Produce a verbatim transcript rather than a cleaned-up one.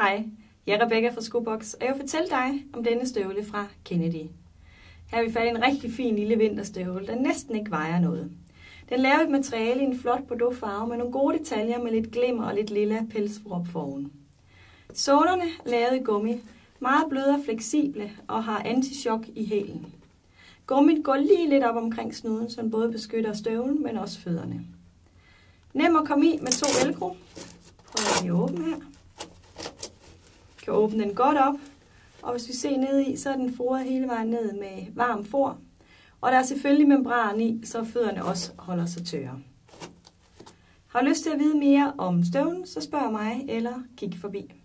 Hej, jeg er Rebecca fra Skobox, og jeg vil fortælle dig om denne støvle fra Kennedy. Her har vi fat i en rigtig fin lille vinterstøvle, der næsten ikke vejer noget. Den laver et materiale i en flot bordeauxfarve med nogle gode detaljer med lidt glimmer og lidt lilla pelsvrop foroven. Sålerne er lavet i gummi, meget bløde og fleksible og har anti-chok i hælen. Gummit går lige lidt op omkring snuden, så den både beskytter støvlen, men også fødderne. Nem at komme i med to velcro. Prøv at åbne her. Kan åbne den godt op, og hvis vi ser ned i, så er den foret hele vejen ned med varm for. Og der er selvfølgelig membran i, så fødderne også holder sig tørre. Har du lyst til at vide mere om støvlen, så spørg mig eller kig forbi.